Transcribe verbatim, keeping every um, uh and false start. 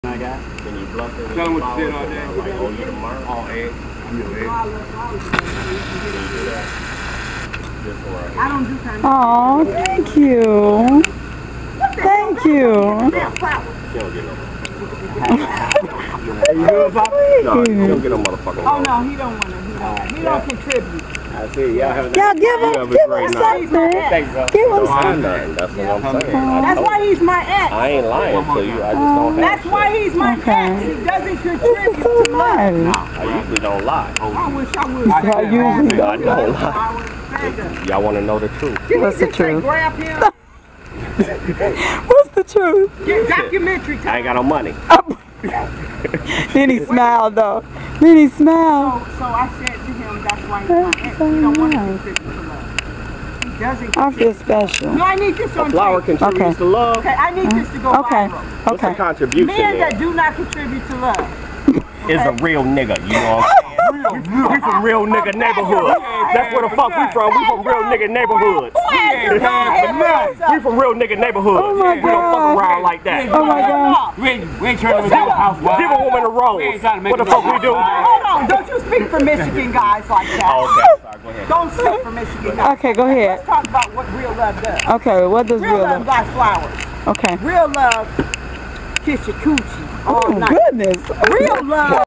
I got. Can you bluff it? Tell them what you did all day. Like, oh, you the mark? All eggs. I'm your egg. I don't do kind of. Oh, thank you. Thank you. She don't get no You good, Pop? No, she don't get no motherfucking Oh, no, he don't want to. He don't, he don't contribute. I see. Y'all have Y'all give him, give him something. Thanks, bro. Give him Don't have something. nothing. That's what I'm saying. I That's told why he's my ex. I ain't lying to you. I just don't have That's shit. why he's my Okay. ex. He doesn't This contribute is so to love. nice. I usually don't lie. I wish I would. I usually I don't. don't lie. Y'all want to know the truth? What's the truth? Grab him. What's the truth? Get documentary I time. ain't got no money. Then he smiled though. Then he smiled. So, so I said to him, that's why he's my ex. He don't want to contribute to love. He doesn't. I feel special. No, I need this A on flower tape. contributes Okay. to love. Okay, I need this to go Okay. viral. What's the Okay. contribution Men there? that do not contribute to love. Is a real nigga, you know what I'm saying? We from real nigga neighborhood. That's where the fuck we from. We from real nigga neighborhoods. We from real nigga neighborhoods. Oh my We don't fuck God. around like that. Oh my God. We ain't, we ain't trying to make a housewife. Give a woman a rose. We ain't trying to make What the a fuck we do? Hold on, don't you speak for Michigan guys like that. Oh, okay. Sorry, go ahead. Don't speak for Michigan guys. Okay, go ahead. Let's talk about what real love does. Okay, what does Real real love love? got flowers. Okay. Real love kiss your coochie all Oh night. goodness. Real love